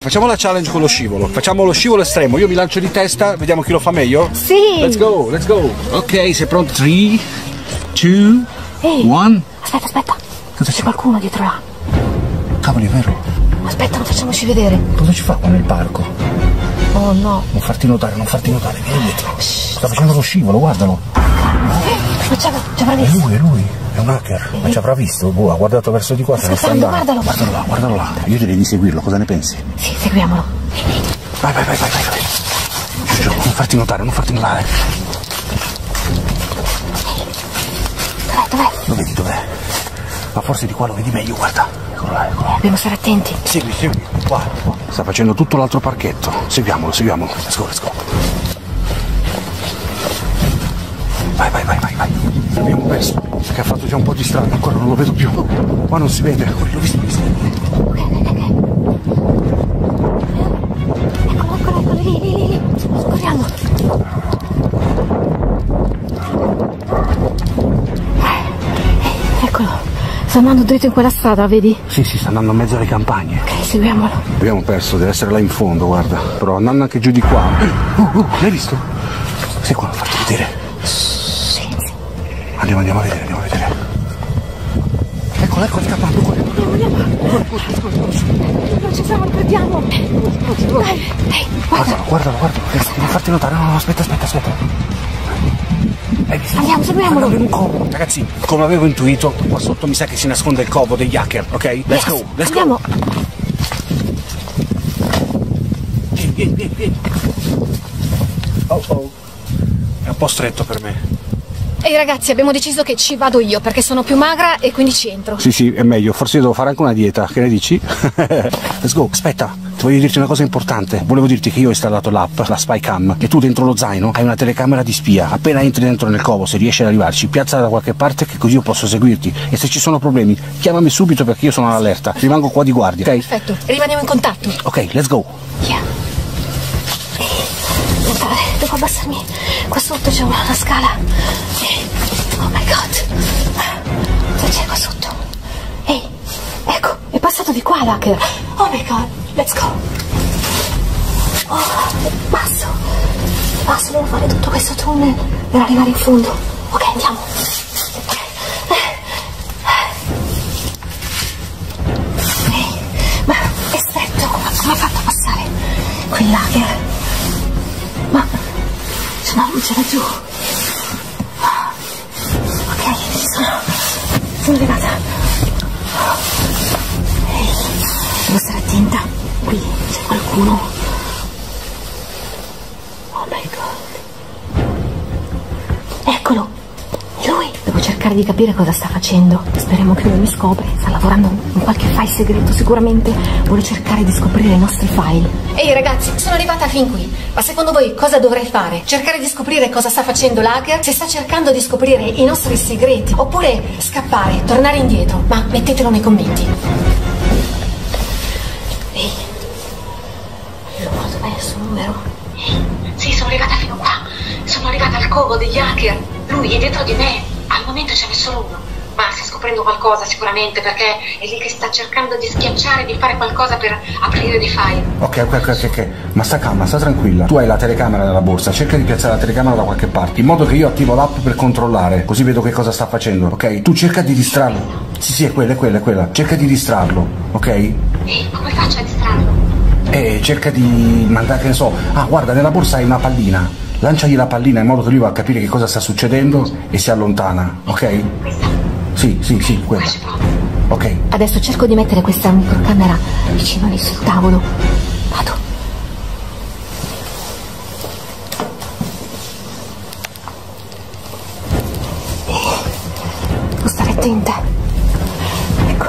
facciamo la challenge con lo scivolo. Facciamo lo scivolo estremo. Io mi lancio di testa, vediamo chi lo fa meglio. Sì. Let's go, let's go. Ok, sei pronto? 3, 2, 1. Aspetta. Cosa c'è? Qualcuno dietro là. Cavoli, è vero. Aspetta, non facciamoci vedere. Cosa ci fa qua nel parco? Oh no. Non farti notare, vieni dietro. Sta facendo lo scivolo, guardalo. Ci avrà visto. È lui, è un hacker. Ma ci avrà visto? Boh, ha guardato verso di qua, se ne sta andando. Guardalo là. Io direi di seguirlo, cosa ne pensi? Sì, seguiamolo. Vai. Giù, non farti notare. Dov'è? Dov'è? Ma forse di qua lo vedi meglio, guarda. Eccolo là. Dobbiamo stare attenti. Segui. Qua. Sta facendo tutto l'altro parchetto. Seguiamolo. Let's go. Vai. L'abbiamo perso. Perché ha fatto già un po' di strada, ancora non lo vedo più. Qua non si vede. L'ho visto. Eccolo, lì. Corriamo. Eccolo. Sta andando dritto in quella strada, vedi? Sì, sta andando in mezzo alle campagne. Ok, seguiamolo. Abbiamo perso, deve essere là in fondo, guarda. Però andando anche giù di qua. L'hai visto? Sei qua, farti vedere. Sì. Andiamo a vedere. Ecco, scappando. Andiamo. Non ci siamo, lo perdiamo. Guardalo. Devi farti notare. No, aspetta. Andiamo, seguiamolo. Ragazzi, come avevo intuito, qua sotto mi sa che si nasconde il covo degli hacker, ok? Let's go. Andiamo. Vieni. Oh. È un po' stretto per me. Ehi ragazzi, abbiamo deciso che ci vado io perché sono più magra e quindi ci entro. Sì, è meglio. Forse devo fare anche una dieta. Che ne dici? Let's go. Aspetta, voglio dirti una cosa importante. Volevo dirti che io ho installato l'app, la Spycam, e tu dentro lo zaino hai una telecamera di spia. Appena entri dentro nel covo, se riesci ad arrivarci, piazzala da qualche parte che così io posso seguirti. E se ci sono problemi, chiamami subito perché io sono all'allerta. Rimango qua di guardia, ok? Perfetto, rimaniamo in contatto. Ok, let's go. Yeah. Devo abbassarmi. Qua sotto c'è una scala. Oh my god. Cosa c'è qua sotto? Ehi, ecco, è passato di qua l'hacker. Oh my god, let's go. Oh, basso, devo fare tutto questo tunnel per arrivare in fondo. Ok, andiamo. Ma è stretto, come hai fatto a passare quell'hacker? Ma c'è una luce laggiù. Ok, sono arrivata. Devo stare attenta. Qui c'è qualcuno. Oh my god. Eccolo. Lui. Devo cercare di capire cosa sta facendo. Speriamo che non mi scopri. Sta lavorando in qualche file segreto sicuramente. Vuole cercare di scoprire i nostri file. Ehi ragazzi, sono arrivata fin qui. Ma secondo voi cosa dovrei fare? Cercare di scoprire cosa sta facendo l'hacker? Se sta cercando di scoprire i nostri segreti? Oppure scappare, tornare indietro? Ma mettetelo nei commenti. Ehi, dov'è il suo numero? Sì, sono arrivata fino qua. Sono arrivata al covo degli hacker. Lui è dietro di me. Al momento ce n'è solo uno. Ma sta scoprendo qualcosa sicuramente perché è lì che sta cercando di schiacciare, di fare qualcosa per aprire dei file. Ok. Ma sta calma, sta tranquilla. Tu hai la telecamera nella borsa, cerca di piazzare la telecamera da qualche parte, in modo che io attivo l'app per controllare, così vedo che cosa sta facendo, ok? Tu cerca di distrarlo. Sì, è quella. Cerca di distrarlo, ok? E come faccio a distrarlo? Cerca di mandare, che ne so. Ah, guarda, nella borsa hai una pallina. Lanciagli la pallina in modo che lui va a capire che cosa sta succedendo e si allontana, ok? Sì, quella. Ok. Adesso cerco di mettere questa microcamera vicino lì sul tavolo. Vado. Devo stare attenta. Ecco.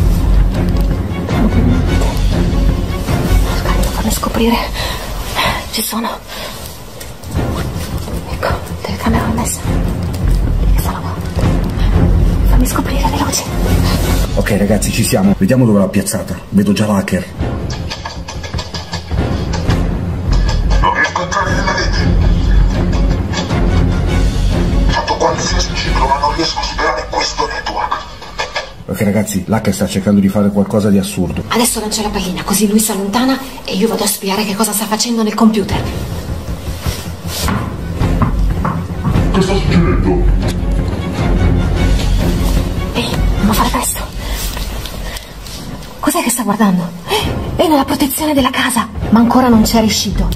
Cercare di farmi scoprire. Ci sono. Ecco, telecamera messa. Fammi scoprire, veloce. Ok ragazzi, ci siamo. Vediamo dove l'ha piazzata. Vedo già l'hacker. Non riesco a entrare nella rete. Ho fatto qualsiasi ciclo, ma non riesco a superare questo network. perché ragazzi, l'hacker sta cercando di fare qualcosa di assurdo. Adesso lancia la pallina, così lui si allontana e io vado a spiare che cosa sta facendo nel computer. Che sta succedendo? Ehi, dobbiamo fare presto. Cos'è che sta guardando? È nella protezione della casa, ma ancora non c'è riuscito.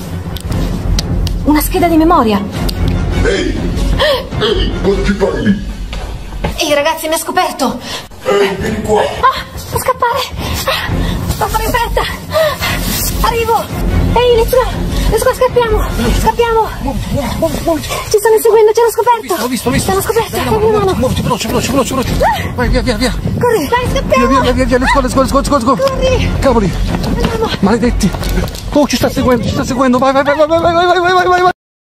Una scheda di memoria. Ehi, cosa ci fai? Ehi ragazzi, mi ha scoperto. Ehi, vieni qua. Devo scappare. Devo fare in fretta. Arrivo. Ehi, let's go, scappiamo. Ci stanno inseguendo, ci hanno scoperto. L'ho visto. Ci hanno scoperto, capiamo. Muoviti, veloce. Vai, via. Corri, dai, scappiamo. Via, let's go. Corri. Cavoli, Andiamo. maledetti. Oh, ci sta seguendo, vai.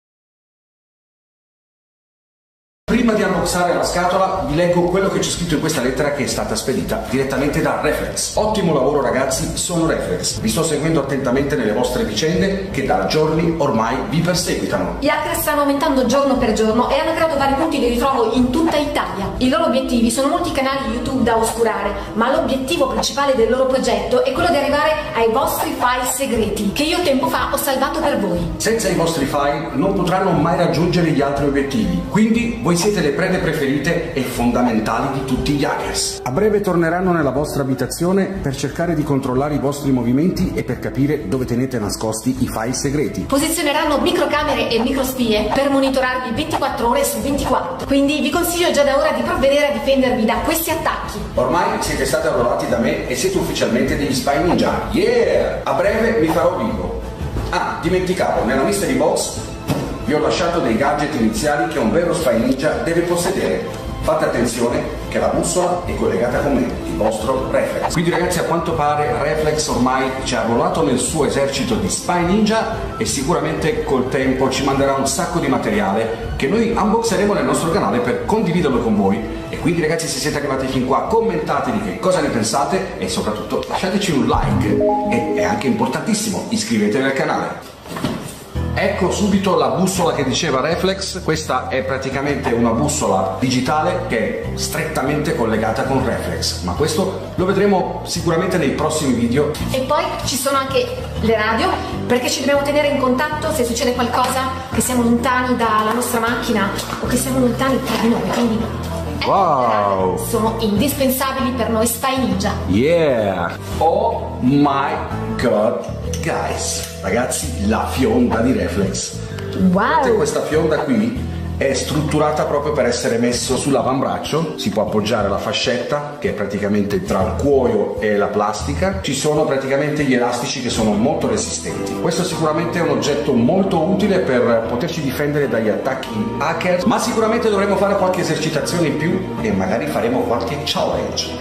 Prima di unboxare la scatola vi leggo quello che c'è scritto in questa lettera che è stata spedita direttamente da Reflex. Ottimo lavoro ragazzi, sono Reflex. Vi sto seguendo attentamente nelle vostre vicende che da giorni ormai vi perseguitano. Gli hacker stanno aumentando giorno per giorno e hanno creato vari punti di ritrovo in tutta Italia. I loro obiettivi sono molti canali YouTube da oscurare, ma l'obiettivo principale del loro progetto è quello di arrivare ai vostri file segreti, che io tempo fa ho salvato per voi. Senza i vostri file non potranno mai raggiungere gli altri obiettivi, quindi voi siete le prede preferite e fondamentali di tutti gli hackers. A breve torneranno nella vostra abitazione per cercare di controllare i vostri movimenti e per capire dove tenete nascosti i file segreti. Posizioneranno microcamere e microspie per monitorarvi 24 ore su 24. Quindi vi consiglio già da ora di provvedere a difendervi da questi attacchi. Ormai siete stati arruolati da me e siete ufficialmente degli spy ninja. Yeah! A breve vi farò vivo. Ah, dimenticavo, nella mystery box vi ho lasciato dei gadget iniziali che un vero spy ninja deve possedere. Fate attenzione che la bussola è collegata con me, il vostro Reflex. Quindi ragazzi, a quanto pare Reflex ormai ci ha arruolato nel suo esercito di spy ninja e sicuramente col tempo ci manderà un sacco di materiale che noi unboxeremo nel nostro canale per condividerlo con voi. E quindi ragazzi, se siete arrivati fin qua, commentate che cosa ne pensate e soprattutto lasciateci un like e è anche importantissimo, iscrivetevi al canale. Ecco subito la bussola che diceva Reflex. Questa è praticamente una bussola digitale che è strettamente collegata con Reflex, ma questo lo vedremo sicuramente nei prossimi video. E poi ci sono anche le radio, perché ci dobbiamo tenere in contatto se succede qualcosa, che siamo lontani dalla nostra macchina o che siamo lontani tra di noi, quindi wow, sono indispensabili per noi spy ninja. Yeah! Oh my god, guys! Ragazzi, la fionda di Reflex. Wow! Questa fionda qui è strutturata proprio per essere messo sull'avambraccio. Si può appoggiare la fascetta che è praticamente tra il cuoio e la plastica. Ci sono praticamente gli elastici che sono molto resistenti. Questo sicuramente è un oggetto molto utile per poterci difendere dagli attacchi hacker, ma sicuramente dovremo fare qualche esercitazione in più e magari faremo qualche challenge.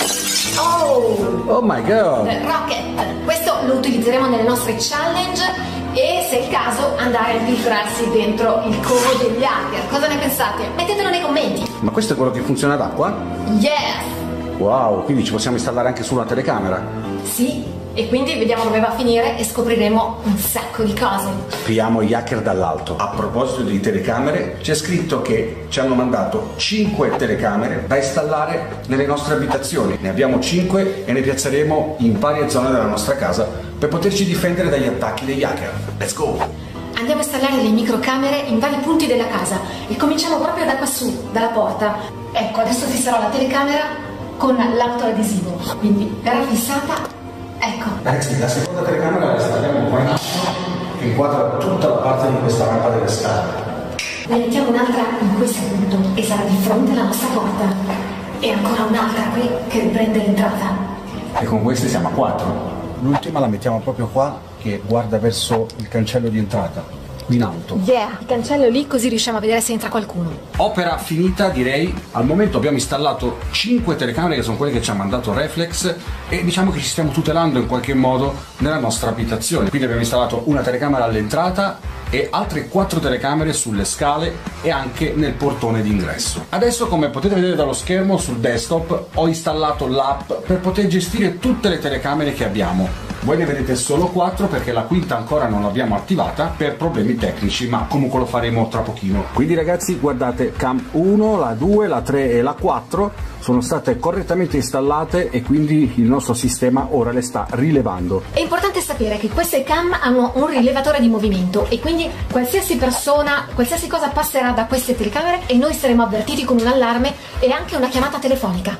Oh my god! Rocket! Questo lo utilizzeremo nelle nostre challenge e, se è il caso, andare a infiltrarsi dentro il covo degli hacker. Cosa ne pensate? Mettetelo nei commenti! Ma questo è quello che funziona ad acqua? Yes! Wow, quindi ci possiamo installare anche sulla telecamera? Sì, e quindi vediamo dove va a finire e scopriremo un sacco di cose. Spiamo gli hacker dall'alto. A proposito di telecamere, c'è scritto che ci hanno mandato 5 telecamere da installare nelle nostre abitazioni. Ne abbiamo 5 e ne piazzeremo in varie zone della nostra casa per poterci difendere dagli attacchi degli hacker. Let's go! Andiamo a installare le microcamere in vari punti della casa e cominciamo proprio da quassù, dalla porta. Ecco, adesso fisserò la telecamera con l'autoadesivo, quindi verrà fissata. Ecco. Ragazzi, la seconda telecamera la installiamo qua in alto, che inquadra tutta la parte di questa rampa delle scale. Ne mettiamo un'altra in questo punto e sarà di fronte alla nostra porta. E ancora un'altra qui che riprende l'entrata. E con queste siamo a 4. L'ultima la mettiamo proprio qua, che guarda verso il cancello di entrata, in alto. Yeah! Il cancello lì, così riusciamo a vedere se entra qualcuno. Opera finita, direi. Al momento abbiamo installato 5 telecamere che sono quelle che ci ha mandato Reflex e diciamo che ci stiamo tutelando in qualche modo nella nostra abitazione. Quindi abbiamo installato una telecamera all'entrata e altre 4 telecamere sulle scale e anche nel portone d'ingresso. Adesso, come potete vedere dallo schermo sul desktop, ho installato l'app per poter gestire tutte le telecamere che abbiamo. Voi ne vedete solo 4 perché la quinta ancora non l'abbiamo attivata per problemi tecnici, ma comunque lo faremo tra pochino. Quindi ragazzi, guardate, cam 1, la 2, la 3 e la 4 sono state correttamente installate e quindi il nostro sistema ora le sta rilevando. È importante sapere che queste cam hanno un rilevatore di movimento e quindi qualsiasi persona, qualsiasi cosa passerà da queste telecamere e noi saremo avvertiti con un allarme e anche una chiamata telefonica.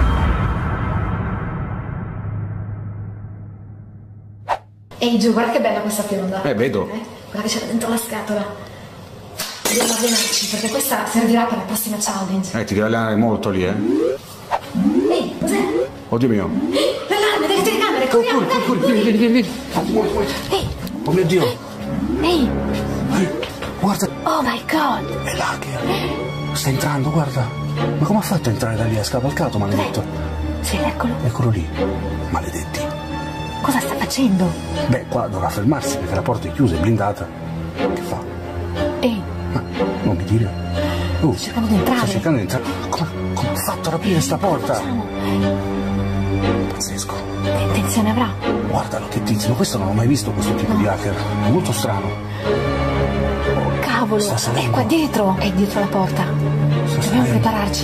Ehi Giù, guarda che bella questa fionda. Vedo. Guarda che c'era dentro la scatola. Dobbiamo allenarci perché questa servirà per la prossima challenge. Ti devi allenare molto lì, Ehi, cos'è? Oddio mio. L'allarme delle telecamere, corriamo, Vieni. Ehi. Oh mio Dio. Ehi. Guarda. Oh my god. È l'hacker. Sta entrando, guarda. Ma come ha fatto a entrare da lì? Ha scavalcato, maledetto. Sì, eccolo. Eccolo lì. Maledetti. Cosa sta facendo? Beh, qua dovrà fermarsi perché la porta è chiusa, è blindata. Che fa? Ehi. Ma non mi dire. Sto cercando di entrare. Sto cercando di entrare. Come ha fatto ad aprire sta porta? Pazzesco. Che intenzione avrà? Guardalo che tizio, questo non ho mai visto questo tipo di hacker. È molto strano. Oh cavolo, è qua dietro. È dietro la porta. Dobbiamo prepararci.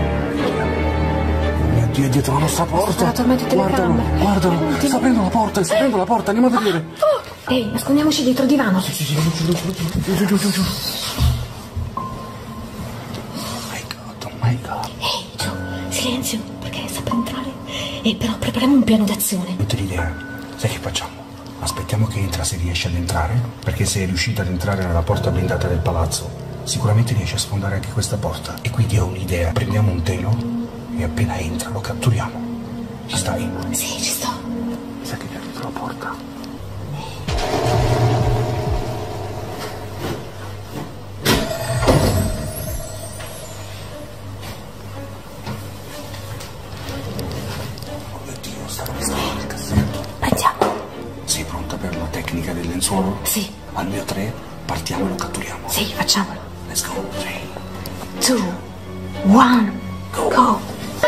Mio Dio, è dietro la nostra porta. Guardalo. Ultimo. Sta aprendo la porta, andiamo a vedere. Ehi, nascondiamoci dietro il divano. Sì, giù. Oh my god. Ehi, Giù, silenzio, perché sta per entrare. Però prepariamo un piano d'azione. Non te l'idea. Sai che facciamo? Aspettiamo che entra se riesce ad entrare, perché se è riuscita ad entrare nella porta blindata del palazzo, sicuramente riesce a sfondare anche questa porta. E quindi ho un'idea. Prendiamo un telo e appena entra lo catturiamo. Ci stai? Sì, ci sto. Mi sa che è dietro la porta. Del lenzuolo? Sì. Al mio 3 partiamo e lo catturiamo. Sì, facciamolo. Let's go. 3, 2, 1, go.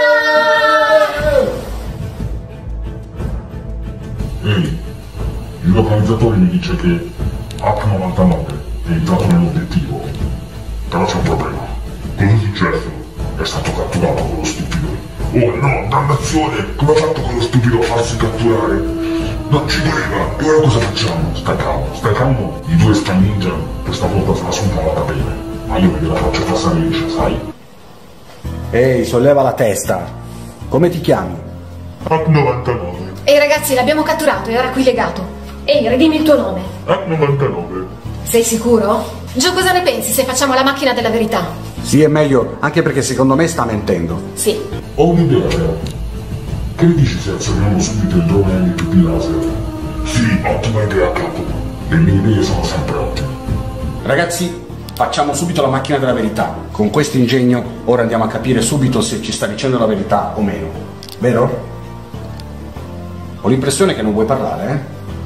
Ehi, il localizzatore mi dice che H99 è entrato nell'obiettivo. Però c'è un problema. Cosa è successo? È stato catturato quello stupido. Oh no, dannazione! Come ha fatto quello stupido a farsi catturare? Non ci doveva! E ora cosa facciamo? Stai calmo. I 2 Sky Ninja questa volta se la sono cavata bene. Ma io me la faccio passare liscia, sai? Ehi, solleva la testa. Come ti chiami? H99. Ehi ragazzi, l'abbiamo catturato, è ora qui legato. Ehi, redimi il tuo nome. H99. Sei sicuro? Giù, cosa ne pensi se facciamo la macchina della verità? Sì, è meglio, anche perché secondo me sta mentendo. Sì. Ho un'idea, Leo. Che ne dici se azioniamo subito il drone NPP laser? Sì, ottima idea, capo. Le mie idee sono sempre ottime. Ragazzi, facciamo subito la macchina della verità. Con questo ingegno ora andiamo a capire subito se ci sta dicendo la verità o meno. Vero? Ho l'impressione che non vuoi parlare,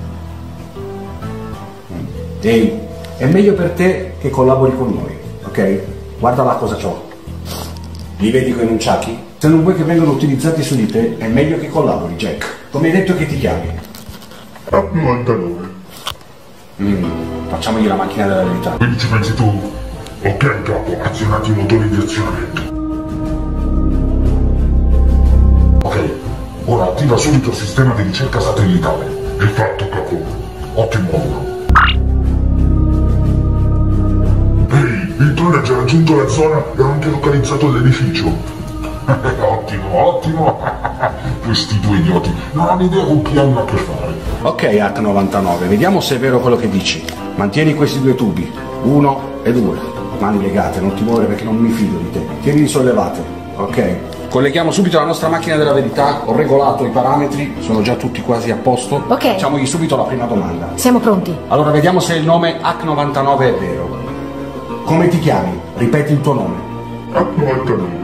Ehi, è meglio per te che collabori con noi, ok? Guarda là cosa c'ho. Li vedi quei nunciachi? Se non vuoi che vengano utilizzati su di te, è meglio che collabori, Jack. Come hai detto che ti chiami? H99. Facciamogli la macchina della verità. Quindi ci pensi tu? Ok, capo, azionati i motori di azionamento. Ok, ora attiva subito il sistema di ricerca satellitare. È fatto, capo. Ottimo lavoro. Ehi, il drone ha già raggiunto la zona e ha anche localizzato l'edificio. Ottimo. Questi 2 idioti non hanno idea con chi hanno a che fare. Ok, H99, vediamo se è vero quello che dici. Mantieni questi 2 tubi, 1 e 2. Mani legate, non ti muovere perché non mi fido di te. Tienili sollevate, ok? Colleghiamo subito la nostra macchina della verità, ho regolato i parametri, sono già tutti quasi a posto. Ok. Facciamogli subito la prima domanda. Siamo pronti. Allora vediamo se il nome H99 è vero. Come ti chiami? Ripeti il tuo nome. H99.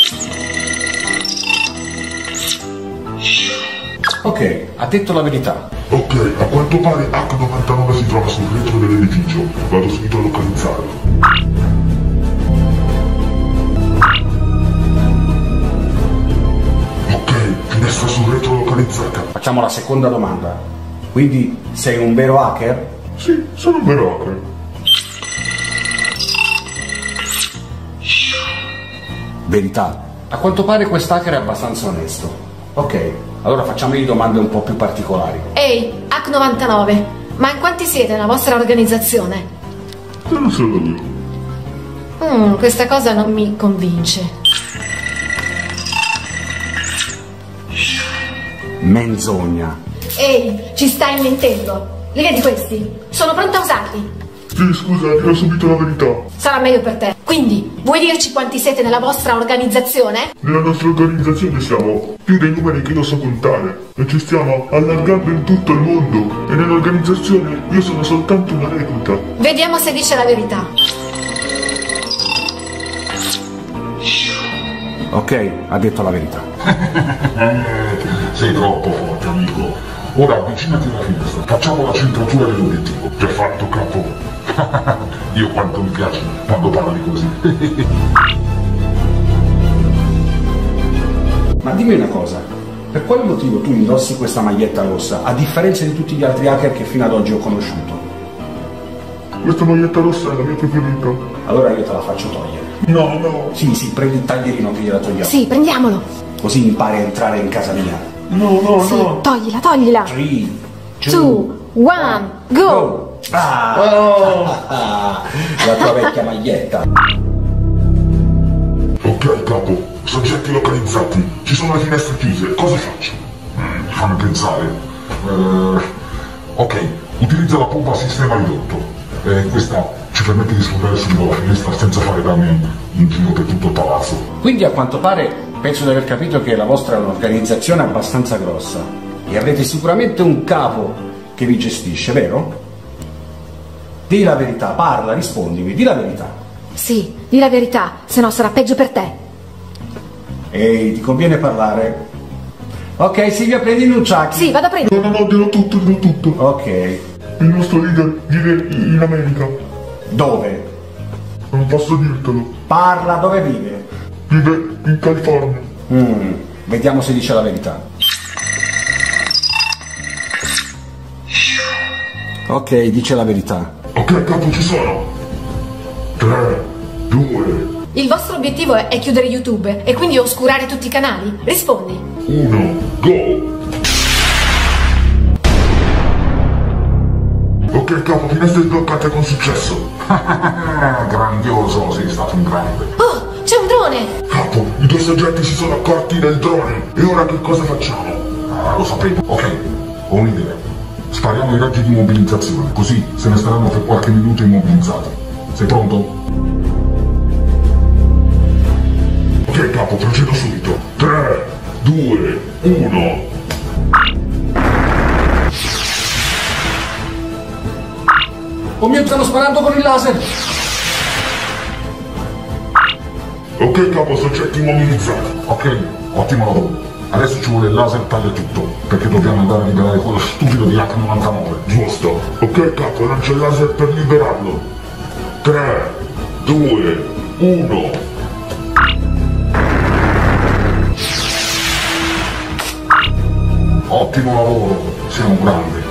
Ok, ha detto la verità. Ok, a quanto pare H99 si trova sul retro dell'edificio. Vado subito a localizzarlo. Ok, finestra sul retro localizzata. Facciamo la seconda domanda. Quindi sei un vero hacker? Sì, sono un vero hacker. Verità. A quanto pare quest'hacker è abbastanza onesto. Ok, allora facciamogli domande un po' più particolari. Ehi, Hack99, ma in quanti siete nella vostra organizzazione? Non sono io. Questa cosa non mi convince. Menzogna. Ehi, ci stai mentendo? Li vedi questi? Sono pronta a usarli. Sì, scusa, dirò subito la verità. Sarà meglio per te. Quindi, vuoi dirci quanti siete nella vostra organizzazione? Nella nostra organizzazione siamo più dei numeri che io so contare e ci stiamo allargando in tutto il mondo e nell'organizzazione io sono soltanto una recluta. Vediamo se dice la verità. Ok, ha detto la verità. Sei troppo forte, amico. Ora avvicinati alla finestra, facciamo la centratura dell'obiettivo. Già fatto, capo. Io quanto mi piace quando parli così. Ma dimmi una cosa, per quale motivo tu indossi questa maglietta rossa, a differenza di tutti gli altri hacker che fino ad oggi ho conosciuto? Questa maglietta rossa è la mia preferita. Allora io te la faccio togliere. No, no. Sì, prendi il taglierino che gliela togliamo. Sì, prendiamolo. Così impari a entrare in casa mia. No, no, Sì, no. toglila. 3, 2, 1, go! Ah! La tua vecchia maglietta. Ok, capo. Soggetti localizzati. Ci sono le finestre chiuse. Cosa faccio? Fammi pensare. Ok, utilizza la pompa a sistema ridotto. Questa ci permette di sfondare subito la finestra senza fare danni in giro per tutto il palazzo. Quindi a quanto pare penso di aver capito che la vostra è un'organizzazione abbastanza grossa e avrete sicuramente un capo che vi gestisce, vero? Dì la verità, parla, rispondimi, di la verità. Sì, di la verità, se no sarà peggio per te. Ehi, ti conviene parlare? Ok, Silvia, prendi il Nucciacchi. Sì, vado a prendere. No, dirò tutto. Ok. Il nostro leader vive in America. Dove? Non posso dirtelo. Parla, dove vive? Vive in California. Vediamo se dice la verità. Ok, dice la verità. Ok, capo, ci sono. 3, 2, Il vostro obiettivo è chiudere YouTube e quindi oscurare tutti i canali? Rispondi. 1, go! Ok, capo, finestre sbloccate con successo. Grandioso, sei stato un grande. Oh, c'è un drone! Capo, i due soggetti si sono accorti del drone. E ora che cosa facciamo? Lo sapevo. Ok, ho un'idea. Spariamo i raggi di immobilizzazione, così se ne staranno per qualche minuto immobilizzati. Sei pronto? Ok, capo, procedo subito. 3, 2, 1. Oh mio, stanno sparando con il laser! Ok, capo, soggetti immobilizzati. Ok, ottimo lavoro. Adesso ci vuole il laser taglia tutto, perché dobbiamo andare a liberare quello stupido di Hack99, giusto? Ok, capo, lancia il laser per liberarlo. 3, 2, 1. Ottimo lavoro, sei un grande.